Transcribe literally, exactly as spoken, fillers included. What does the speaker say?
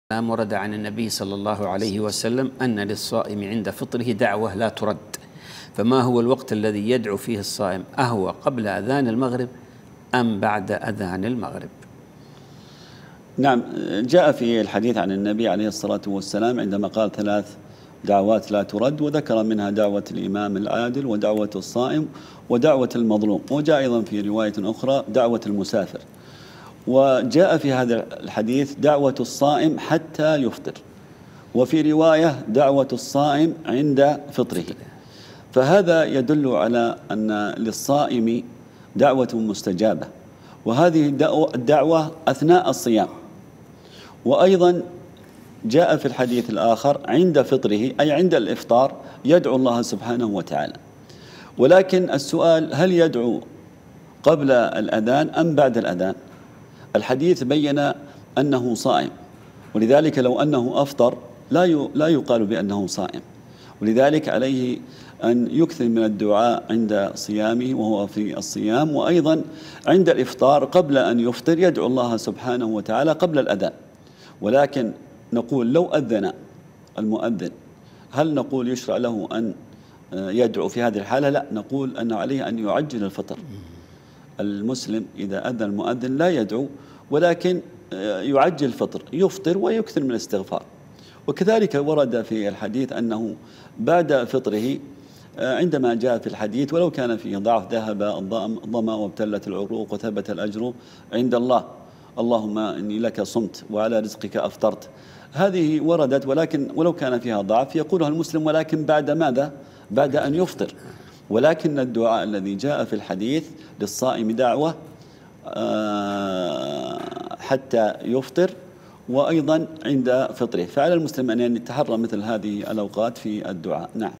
ورد عن النبي صلى الله عليه وسلم أن للصائم عند فطره دعوة لا ترد. فما هو الوقت الذي يدعو فيه الصائم؟ أهو قبل أذان المغرب أم بعد أذان المغرب؟ نعم، جاء في الحديث عن النبي عليه الصلاة والسلام عندما قال ثلاث دعوات لا ترد، وذكر منها دعوة الإمام العادل ودعوة الصائم ودعوة المظلوم، وجاء أيضا في رواية أخرى دعوة المسافر. وجاء في هذا الحديث دعوة الصائم حتى يفطر، وفي رواية دعوة الصائم عند فطره. فهذا يدل على أن للصائم دعوة مستجابة، وهذه الدعوة أثناء الصيام. وأيضا جاء في الحديث الآخر عند فطره، أي عند الإفطار يدعو الله سبحانه وتعالى. ولكن السؤال، هل يدعو قبل الأذان أم بعد الأذان؟ الحديث بين أنه صائم، ولذلك لو أنه أفطر لا لا يقال بأنه صائم. ولذلك عليه أن يكثر من الدعاء عند صيامه وهو في الصيام، وأيضا عند الإفطار قبل أن يفطر يدعو الله سبحانه وتعالى قبل الأذان. ولكن نقول لو أذن المؤذن، هل نقول يشرع له أن يدعو في هذه الحالة؟ لا، نقول أن عليه أن يعجل الفطر. المسلم إذا أذن المؤذن لا يدعو، ولكن يعجل الفطر، يفطر ويكثر من الاستغفار. وكذلك ورد في الحديث أنه بعد فطره عندما جاء في الحديث ولو كان فيه ضعف ذهب الظمأ وابتلت العروق وثبت الأجر عند الله، اللهم إني لك صمت وعلى رزقك أفطرت. هذه وردت، ولكن ولو كان فيها ضعف يقولها المسلم، ولكن بعد ماذا؟ بعد أن يفطر. ولكن الدعاء الذي جاء في الحديث للصائم دعوة حتى يفطر، وأيضا عند فطره. فعلى المسلم أن يتحرى مثل هذه الأوقات في الدعاء. نعم.